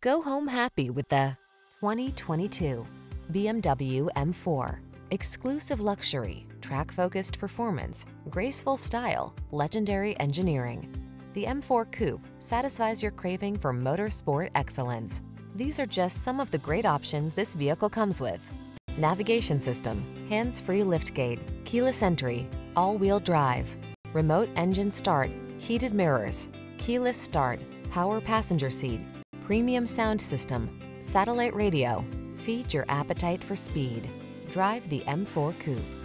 Go home happy with the 2022 BMW M4. Exclusive luxury, track-focused performance, graceful style, legendary engineering. The M4 Coupe satisfies your craving for motorsport excellence. These are just some of the great options this vehicle comes with: navigation system, hands-free liftgate, keyless entry, all-wheel drive, remote engine start, heated mirrors, keyless start, power passenger seat, premium sound system, satellite radio. Feed your appetite for speed. Drive the M4 Coupe.